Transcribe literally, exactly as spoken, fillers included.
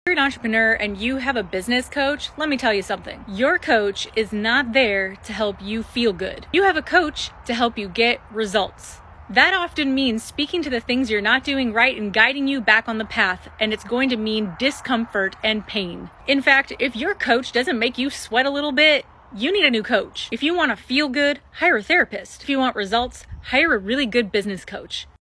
you're an entrepreneur and you have a business coach, let me tell you something. Your coach is not there to help you feel good. You have a coach to help you get results. That often means speaking to the things you're not doing right and guiding you back on the path, and it's going to mean discomfort and pain. In fact, if your coach doesn't make you sweat a little bit, you need a new coach. If you want to feel good, hire a therapist. If you want results, hire a really good business coach.